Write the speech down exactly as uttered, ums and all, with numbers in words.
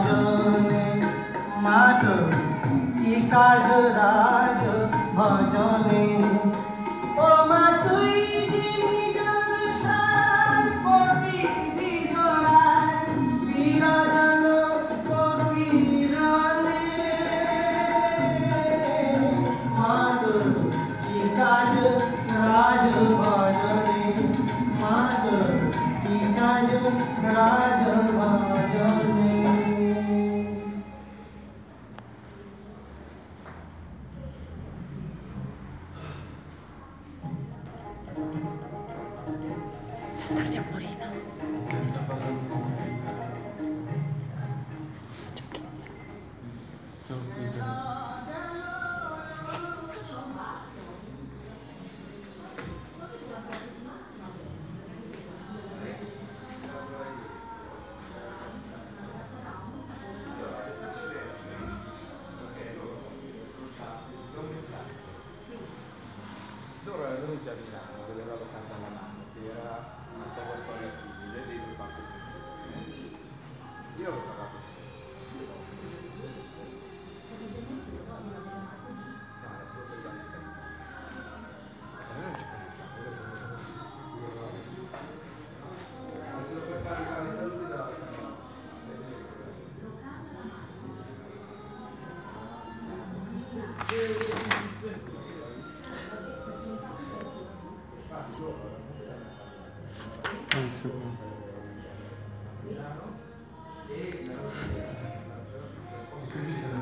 भजने मात की काज राज भजने ओ मा तुई जिमी जलसार कोटि दिजोराय विराजन कोकिरने मात की काज राज भजने मात की काज राज भजने Loro erano venuti a Milano, avevano toccato alla mano, che era una cosa storia simile, dei due parti simili. Io avevo parlato. No, era solo per gli anni sempre. A me non ci conosciamo, io lo conosco. Ma solo per fare i saluti da... Così